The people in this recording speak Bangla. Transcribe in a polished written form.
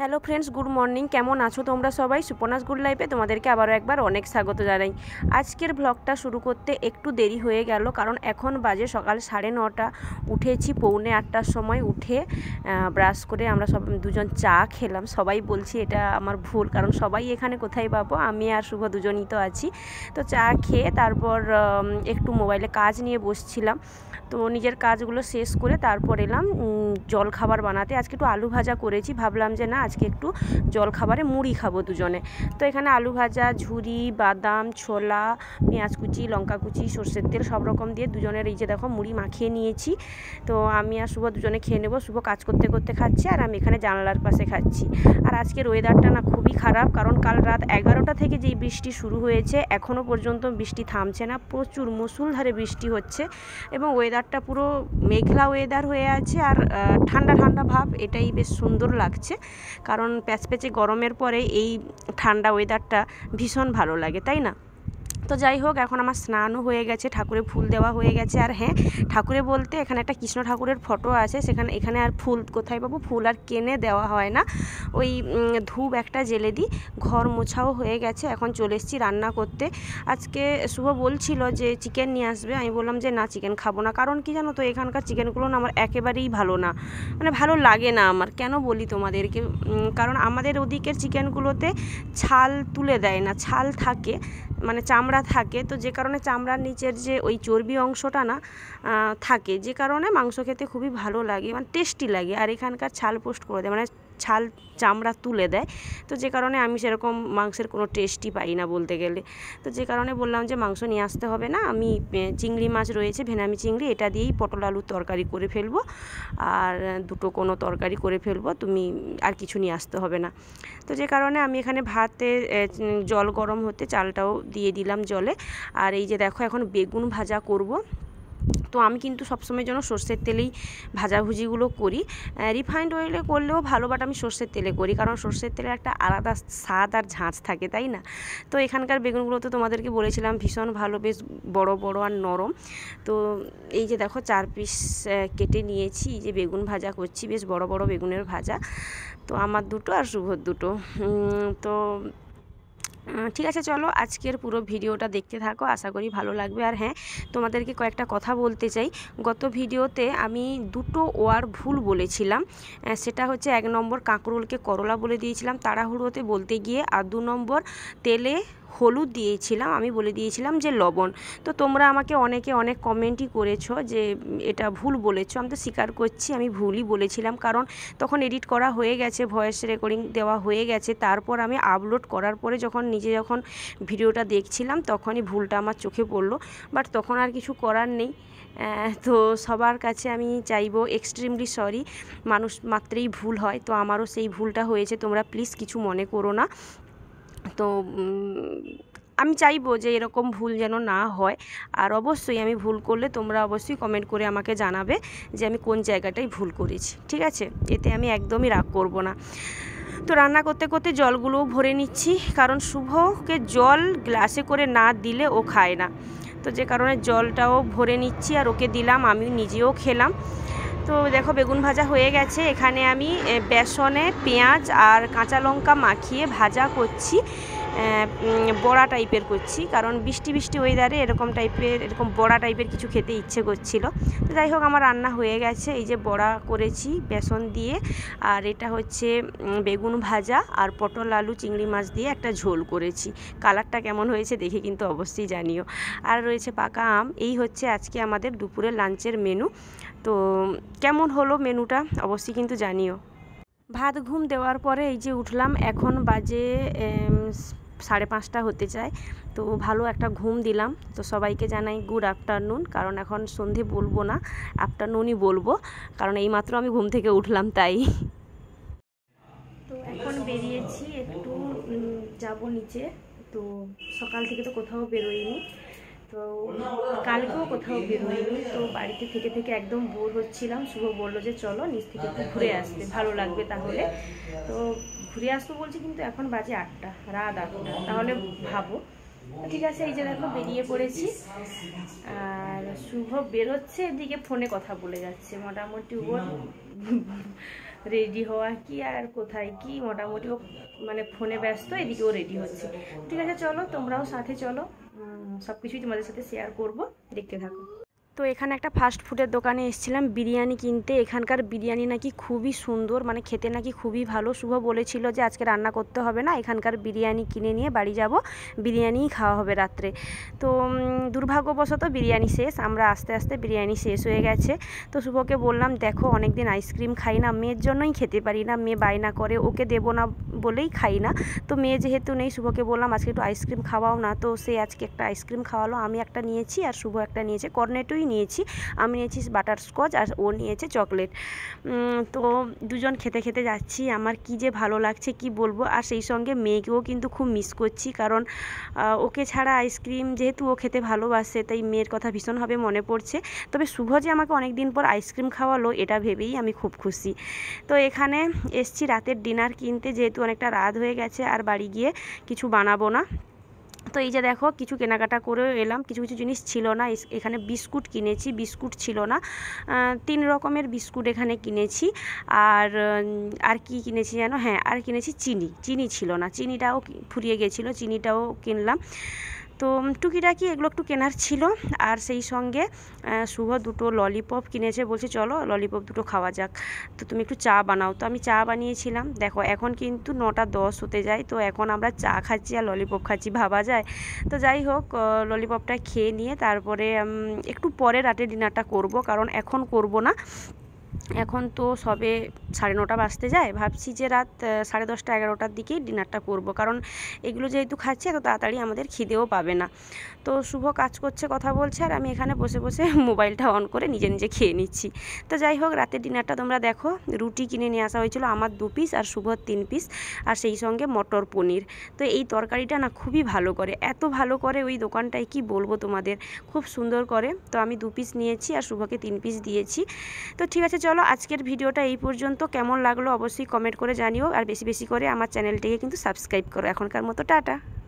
Hello friends, good morning. কেমন আছো তোমরা সবাই? সুপর্ণাস গুড লাইফে তোমাদেরকে আবারও একবার অনেক স্বাগত জানাই। আজকের ব্লগটা শুরু করতে একটু দেরি হয়ে গেল, কারণ এখন বাজে সকাল 9:30। উঠেছি 7:45টার সময়। উঠে ব্রাশ করে আমরা সব দুজন চা খেলাম। সবাই বলছি এটা আমার ভুল, কারণ সবাই এখানে কোথায় পাবো, আমি আর শুভ দুজনই তো আছি। তো চা খেয়ে তারপর একটু মোবাইলে কাজ নিয়ে বসছিলাম। তো নিজের কাজগুলো শেষ করে তারপর এলাম জল খাবার বানাতে। আজকে একটু আলু ভাজা করেছি, ভাবলাম যে না আজকে একটু জল খাবারে মুড়ি খাবো দুজনে। তো এখানে আলু ভাজা, ঝুরি, বাদাম, ছোলা, পেঁয়াজ কুচি, লঙ্কা কুচি, সর্ষের তেল সব রকম দিয়ে দুজনের এই যে দেখো মুড়ি মাখিয়ে নিয়েছি। তো আমি আর শুভ দুজনে খেয়ে নেবো। শুভ কাজ করতে করতে খাচ্ছে আর আমি এখানে জানালার পাশে খাচ্ছি। আর আজকের ওয়েদারটা না খুবই খারাপ, কারণ কাল রাত 11টা থেকে যেই বৃষ্টি শুরু হয়েছে এখনও পর্যন্ত বৃষ্টি থামছে না। প্রচুর মুষলধারে বৃষ্টি হচ্ছে এবং ওয়েদারটা পুরো মেঘলা ওয়েদার হয়ে আছে আর ঠান্ডা ঠান্ডা ভাব। এটাই বেশ সুন্দর লাগছে, কারণ প্যাচপ্যাচে গরমের পরে এই ঠান্ডা ওয়েদারটা ভীষণ ভালো লাগে, তাই না? তো যাই হোক, এখন আমার স্নানও হয়ে গেছে, ঠাকুরে ফুল দেওয়া হয়ে গেছে। আর হ্যাঁ, ঠাকুরে বলতে এখানে একটা কৃষ্ণ ঠাকুরের ফটো আছে, এখানে আর ফুল কোথায় পাবো? ফুল আর কিনে দেওয়া হয় না, ওই ধূপ একটা জেলে দিই। ঘর মোছাও হয়ে গেছে, এখন চলে এসেছি রান্না করতে। আজকে শুভ বলছিল যে চিকেন নিয়ে আসবে, আমি বললাম যে না, চিকেন খাবো না। কারণ কি জানো তো, এখানকার চিকেনগুলো না আমার একেবারেই ভালো না, মানে ভালো লাগে না আমার। কেন বলি তোমাদেরকে, কারণ আমাদের ওদিকের চিকেনগুলোতে ছাল তুলে দেয় না, ছাল থাকে, মানে চামড়া থাকে। তো যে কারণে চামড়ার নিচের যে ওই চর্বি অংশটা না থাকে, যে কারণে মাংস খেতে খুবই ভালো লাগে, মানে টেস্টি লাগে। আর এখানকার ছাল পোস্ট করে দেয়, মানে ছাল চামড়া তুলে দেয়। তো যে কারণে আমি সেরকম মাংসের কোনো টেস্টই পাই না বলতে গেলে। তো যে কারণে বললাম যে মাংস নিয়ে আসতে হবে না, আমি চিংড়ি মাছ রয়েছে, ভেনামি চিংড়ি, এটা দিয়েই পটল আলুর তরকারি করে ফেলবো আর দুটো কোনো তরকারি করে ফেলবো, তুমি আর কিছু নিয়ে আসতে হবে না। তো যে কারণে আমি এখানে ভাতে জল গরম হতে চালটাও দিয়ে দিলাম জলে। আর এই যে দেখো, এখন বেগুন ভাজা করব। তো আমি কিন্তু সবসময়ের জন্য সর্ষের তেলেই ভাজাভুজিগুলো করি। রিফাইন্ড অয়েলে করলেও ভালো, বাট আমি সর্ষের তেলে করি, কারণ সর্ষের তেলে একটা আলাদা স্বাদ আর ঝাঁঝ থাকে, তাই না? তো এখানকার বেগুনগুলো তো তোমাদেরকে বলেছিলাম ভীষণ ভালো, বেশ বড় বড় আর নরম। তো এই যে দেখো 4 পিস কেটে নিয়েছি, এই যে বেগুন ভাজা করছি, বেশ বড় বড় বেগুনের ভাজা। তো আমার দুটো আর শুভর দুটো। তো ঠিক আছে, চলো আজকের পুরো ভিডিওটা দেখতে থাকো, আশা করি ভালো লাগবে। আর হ্যাঁ, তোমাদেরকে কয়েকটা কথা বলতে চাই। গত ভিডিওতে আমি দুটো ওয়ার ভুল বলেছিলাম। সেটা হচ্ছে 1 নম্বর কাঁকরোলকে করলা বলে দিয়েছিলাম তাড়াহুড়োতে বলতে গিয়ে, আর 2 নম্বর তেলে হলুদ দিয়েছিলাম, আমি বলে দিয়েছিলাম যে লবণ। তো তোমরা আমাকে অনেকে অনেক কমেন্টই করেছো যে এটা ভুল বলেছো। আমি তো স্বীকার করছি আমি ভুলই বলেছিলাম, কারণ তখন এডিট করা হয়ে গেছে, ভয়েস রেকর্ডিং দেওয়া হয়ে গেছে। তারপর আমি আপলোড করার পরে যখন ভিডিওটা দেখছিলাম তখনই ভুলটা আমার চোখে পড়লো, বাট তখন আর কিছু করার নেই। তো সবার কাছে আমি চাইবো এক্সট্রিমলি সরি, মানুষ মাত্রেই ভুল হয়, তো আমারও সেই ভুলটা হয়েছে, তোমরা প্লিজ কিছু মনে করো না। তো আমি চাইবো যে এরকম ভুল যেন না হয়। আর অবশ্যই আমি ভুল করলে তোমরা অবশ্যই কমেন্ট করে আমাকে জানাবে যে আমি কোন জায়গাটায় ভুল করেছি, ঠিক আছে? এতে আমি একদমই রাগ করব না। তো রান্না করতে করতে জলগুলোও ভরে নিচ্ছি, কারণ শুভকে জল গ্লাসে করে না দিলে ও খায় না। তো যে কারণে জলটাও ভরে নিচ্ছি আর ওকে দিলাম, আমি নিজেও খেলাম। তো দেখো বেগুন ভাজা হয়ে গেছে। এখানে আমি বেসনে পেঁয়াজ আর কাঁচা লঙ্কা মাখিয়ে ভাজা করছি, বড়া টাইপের করছি, কারণ বৃষ্টি ওয়েদারে এরকম বড়া টাইপের কিছু খেতে ইচ্ছে করছিল। তো যাই হোক, আমার রান্না হয়ে গেছে। এই যে বড়া করেছি বেসন দিয়ে, আর এটা হচ্ছে বেগুন ভাজা আর পটল আলু চিংড়ি মাছ দিয়ে একটা ঝোল করেছি। কালারটা কেমন হয়েছে দেখে কিন্তু অবশ্যই জানিও। আর রয়েছে পাকা আম। এই হচ্ছে আজকে আমাদের দুপুরের লাঞ্চের মেনু। তো কেমন হলো মেনুটা অবশ্যই কিন্তু জানিও। ভাত ঘুম দেওয়ার পরে এই যে উঠলাম, এখন বাজে 5:30 হতে চায়। তো ভালো একটা ঘুম দিলাম। তো সবাইকে জানাই গুড আফটারনুন, কারণ এখন সন্ধে বলবো না, আফটারনুনই বলবো, কারণ এইমাত্র আমি ঘুম থেকে উঠলাম তাই। তো এখন বেরিয়েছি, একটু যাব নিচে। তো সকাল থেকে তো কোথাও বেরোইনি, তো কালকেও কোথাও বেরোইনি। তো বাড়িতে থেকে একদম বোর হচ্ছিলাম। শুভ বললো যে চলো নিচ থেকে একটু ঘুরে আসতে, ভালো লাগবে তাহলে। তো ঘুরে আসবো বলছি, কিন্তু এখন বাজে 8টা, রাত 8টা, তাহলে ভাবো। ঠিক আছে, এই যে দেখো বেরিয়ে পড়েছি। আর শুভ বেরোচ্ছে, এদিকে ফোনে কথা বলে যাচ্ছে। মোটামুটি ওর রেডি হওয়া কি আর কোথায় কি, মোটামুটি ও মানে ফোনে ব্যস্ত, এদিকেও রেডি হচ্ছে। ঠিক আছে চলো তোমরাও সাথে চলো, সব কিছুই তোমাদের সাথে শেয়ার করব, দেখতে থাকো। তো এখানে একটা ফাস্ট ফুডের দোকানে এসেছিলাম বিরিয়ানি কিনতে। এখানকার বিরিয়ানি নাকি খুবই সুন্দর, মানে খেতে নাকি খুবই ভালো। শুভ বলেছিল যে আজকে রান্না করতে হবে না, এখানকার বিরিয়ানি কিনে নিয়ে বাড়ি যাব, বিরিয়ানিই খাওয়া হবে রাত্রে। তো দুর্ভাগ্যবশত বিরিয়ানি শেষ, আমরা আস্তে আস্তে বিরিয়ানি শেষ হয়ে গেছে। তো শুভকে বললাম দেখো অনেক দিন আইসক্রিম খাই না, মেয়ের জন্যই খেতে পারি না, মেয়ে বায়না করে, ওকে দেবো না বলেই খাই না। তো মেয়ে যেহেতু নেই, শুভকে বললাম আজকে একটু আইসক্রিম খাওয়াও না। তো সে আজকে একটা আইসক্রিম খাওয়ালো, আমি একটা নিয়েছি আর শুভ একটা নিয়েছে, কর্নেটোই নিয়েছি, আমি নিয়েছি বাটারস্কচ আর ও নিয়েছে চকলেট। তো দুজন খেতে খেতে যাচ্ছি, আমার কি যে ভালো লাগছে কি বলবো। আর সেই সঙ্গে মেয়েকেও কিন্তু খুব মিস করছি, কারণ ওকে ছাড়া আইসক্রিম যেহেতু ও খেতে ভালোবাসে, তাই মেয়ের কথা ভীষণভাবে মনে পড়ছে। তবে শুভ যে আমাকে অনেক দিন পর আইসক্রিম খাওয়ালো এটা ভেবেই আমি খুব খুশি। তো এখানে এসছি রাতের ডিনার কিনতে, যেহেতু অনেকটা রাত হয়ে গেছে আর বাড়ি গিয়ে কিছু বানাবো না। তো এই যে দেখো কিছু কেনাকাটা করেও এলাম, কিছু কিছু জিনিস ছিল না। এখানে বিস্কুট কিনেছি, বিস্কুট ছিল না, 3 রকমের বিস্কুট এখানে কিনেছি। আর আর কি কিনেছি যেন, হ্যাঁ আর কিনেছি চিনি ছিল না, চিনিটাও ফুরিয়ে গেছিলো, চিনিটাও কিনলাম। তো টুকিটাকি এগুলো একটু কেনার ছিল। আর সেই সঙ্গে শুভ 2টো ললিপপ কিনেছে, বলছে চলো ললিপপ 2টো খাওয়া যাক, তো তুমি একটু চা বানাও। তো আমি চা বানিয়েছিলাম। দেখো এখন কিন্তু 9টা 10 হতে যায়, তো এখন আমরা চা খাচ্ছি আর ললিপপ খাচ্ছি, ভাবা যায়। তো যাই হোক ললিপপটা খেয়ে নিয়ে তারপরে একটু পরে রাতে ডিনারটা করব, কারণ এখন করব না, এখন তো সবে 9:30 বাজতে যায়। ভাবছি যে রাত 10:30 11টার দিকেই ডিনারটা করব, কারণ এগুলো যেহেতু খাচ্ছি এত তাড়াতাড়ি আমাদের খিদেও পাবে না। তো শুভ কাজ করছে, কথা বলছে, আর আমি এখানে বসে বসে মোবাইলটা অন করে নিজে নিজে খেয়ে নিচ্ছি। তো যাই হোক রাতের ডিনারটা তোমরা দেখো। রুটি কিনে নিয়ে আসা হয়েছিল, আমার 2 পিস আর শুভর 3 পিস, আর সেই সঙ্গে মটর পনির। তো এই তরকারিটা না খুবই ভালো করে, এত ভালো করে ওই দোকানটায় কি বলবো তোমাদের, খুব সুন্দর করে। তো আমি 2 পিস নিয়েছি আর শুভকে 3 পিস দিয়েছি। তো ঠিক আছে চলো আজকের ভিডিওটা এই পর্যন্ত, কেমন লাগলো অবশ্যই কমেন্ট করে জানিও, আর বেশি বেশি করে আমার চ্যানেলটিকে কিন্তু সাবস্ক্রাইব করো। এখনকার মতো টাটা।